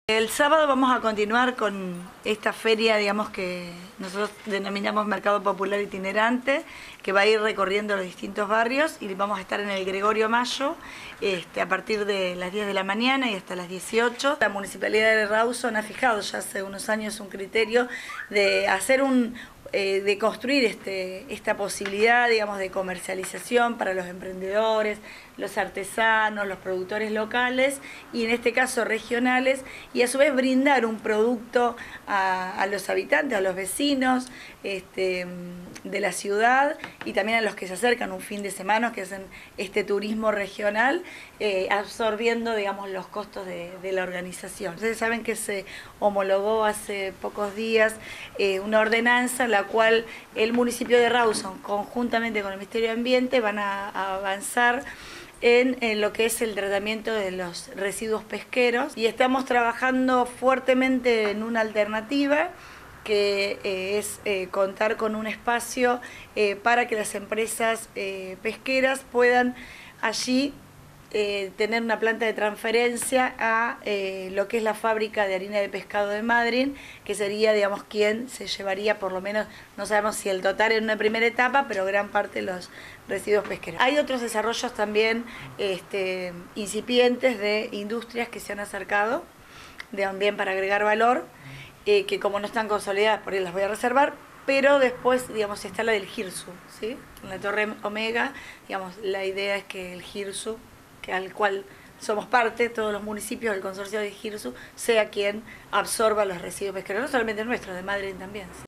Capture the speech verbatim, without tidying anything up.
El sábado vamos a continuar con esta feria, digamos, que nosotros denominamos Mercado Popular Itinerante, que va a ir recorriendo los distintos barrios y vamos a estar en el Gregorio Mayo este, a partir de las diez de la mañana y hasta las dieciocho. La Municipalidad de Rawson ha fijado ya hace unos años un criterio de hacer un... Eh, de construir este, esta posibilidad, digamos, de comercialización para los emprendedores, los artesanos, los productores locales y en este caso regionales, y a su vez brindar un producto a, a los habitantes, a los vecinos este, de la ciudad y también a los que se acercan un fin de semana, que hacen este turismo regional, eh, absorbiendo, digamos, los costos de, de la organización. Ustedes saben que se homologó hace pocos días eh, una ordenanza la cual el municipio de Rawson, conjuntamente con el Ministerio de Ambiente, van a, a avanzar en, en lo que es el tratamiento de los residuos pesqueros, y estamos trabajando fuertemente en una alternativa que eh, es eh, contar con un espacio eh, para que las empresas eh, pesqueras puedan allí Eh, tener una planta de transferencia a eh, lo que es la fábrica de harina de pescado de Madryn, que sería, digamos, quien se llevaría, por lo menos, no sabemos si el total en una primera etapa, pero gran parte de los residuos pesqueros. Hay otros desarrollos también este, incipientes de industrias que se han acercado, también para agregar valor, eh, que como no están consolidadas, por ahí las voy a reservar, pero después, digamos, está la del Girsu, ¿sí? En la Torre Omega, digamos, la idea es que el Girsu, al cual somos parte, todos los municipios del consorcio de Girsu, sea quien absorba los residuos pesqueros, no solamente nuestros, de Madryn también. ¿Sí?